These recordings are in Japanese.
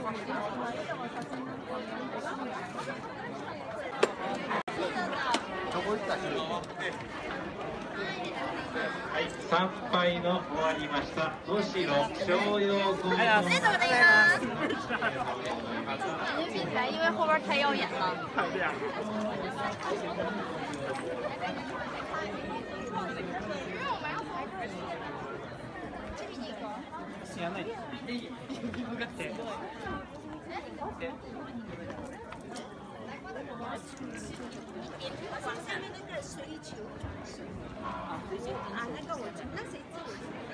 参拝の終わりました。能代逍遥宫。 那怎么的呀？您闭起来，因为后边太耀眼了。 往下面那个水球啊，那个我知，那谁知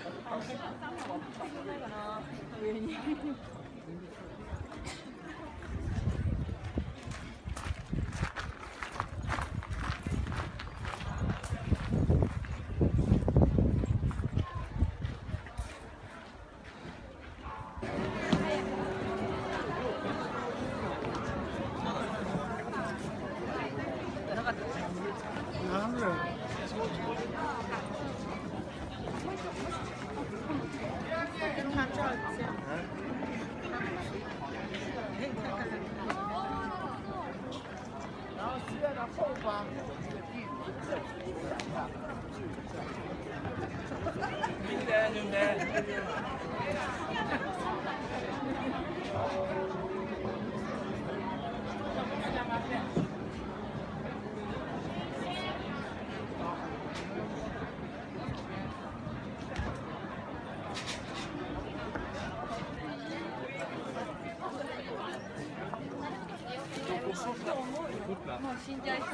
もう死んじゃいそう。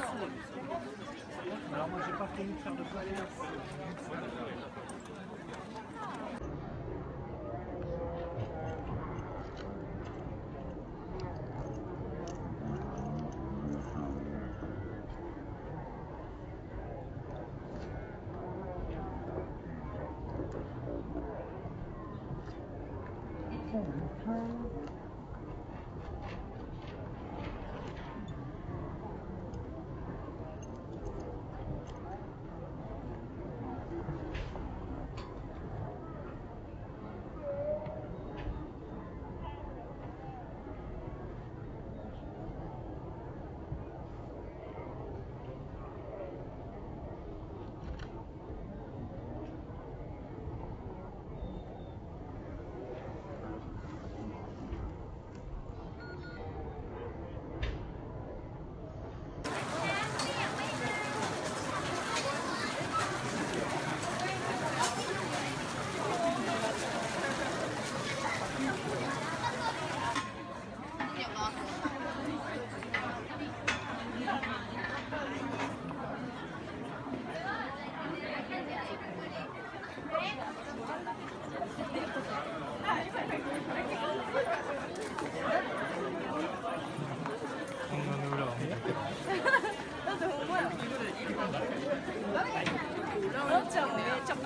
Alors moi j'ai pas fini de faire de voyage.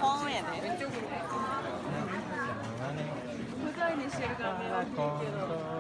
無罪にしてるから迷惑いいけど。